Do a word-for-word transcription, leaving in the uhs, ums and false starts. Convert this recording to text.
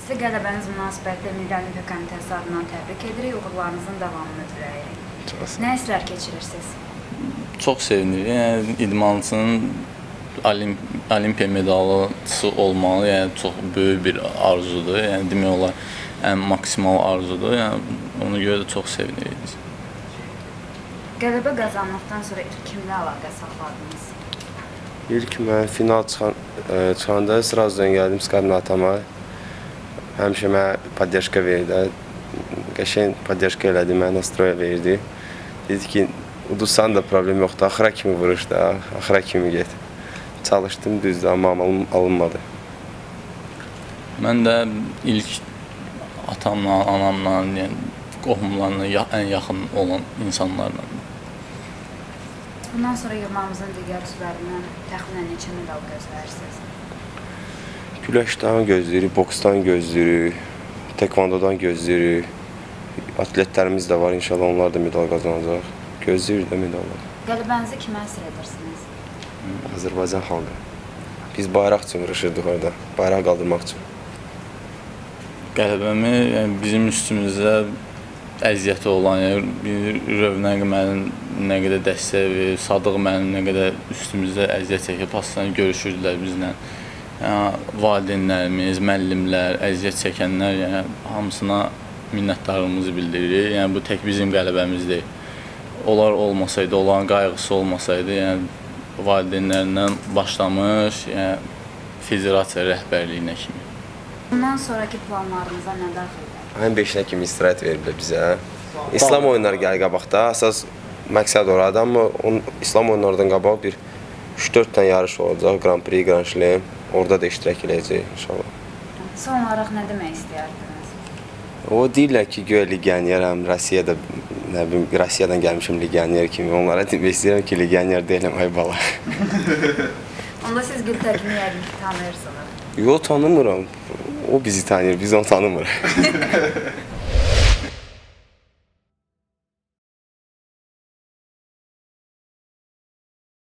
Sizi qələbəniz münasibətilə Milli Olimpiya Komitəsi adından təbrik edirik, uğurlarınızın davamını diləyirik. Nə hisslər keçirirsiniz? Çox sevinirik. Yəni, idmançının olimp Olimpiya medalçısı olmalı, yəni çox böyük bir arzudur. Yəni, demək olar, ən maksimal arzudur. Yəni, ona görə də çox sevinirik. Qələbə qazandıqdan sonra ilk kimlə əlaqə saxladınız? İlk mən final çıxan, e, çıxanda sırazdan gəldim Skadın atama. Həmişə mənə podyaşka verdi. Qəşəng podyaşka elədi, mənə nastroya verdi. Dedi ki, udursan da problem yoxdur, axıra kimi vuruş da, axıra kimi get. Çalışdım, düzdür, amma amalım alınmadı. Mən də ilk atamla, anamla, yəni, qohumlarla ən yaxın olan insanlarla. Bundan sonra yığmamızın digər üzvlərindən təxminən neçə medal gözləyirsiniz? Güləşdən gözləyirik, boksdan gözləyirik, tekvandodan gözləyirik. Atletlərimiz də var, inşallah onlar da medal qazanacaq. Gözləyirik də medallar. Qələbənizi kimə əsr edirsiniz? Azərbaycan xalqı. Biz bayraq üçün vuruşurduq orada, bayraq qaldırmaq üçün. Qələbəmi yəni, bizim üstümüzdə əziyyəti olan, yəni, bir Rövnəq mənim nə qədər dəstək verir, Sadıq mənim nə qədər üstümüzdə əziyyət çəkib, pasdan görüşürdülər bizlə. Yəni, valideynlərimiz, müəllimlər, əziyyət çəkənlər, yəni, hamısına minnətdarlığımızı bildiririk. Yəni, bu tək bizim qələbəmiz deyil. Onlar olmasaydı, onların qayğısı olmasaydı, yəni, valideynlərindən başlamış, yəni, federasiya rəhbərliyinə kimi. Bundan sonraki planlarınıza nə daxildir? Ayın beşinə kimi istirahət veriblər bizə. İslam oyunları gəlir qabaqda. Əsas məqsəd oradan, amma onun, İslam oyunlardan qabaq bir üç dörd dənə yarış olacaq. Grand Prix, Grand Chelem. Orada da iştirak edəcək inşallah. Son olaraq nə demək istəyirdiniz? O deyirlər ki, göyə legioneram, Rusiyada, nə bilim, Rusiyadan gəlmişim legioner kimi. Onlara demək istəyirəm ki, legioner deyiləm, ay bala. Onda siz Gültəkin'i yəqin ki, tanıyırsınız. Yox, tanımıram. O bizi tanıyır, biz onu tanımırıq.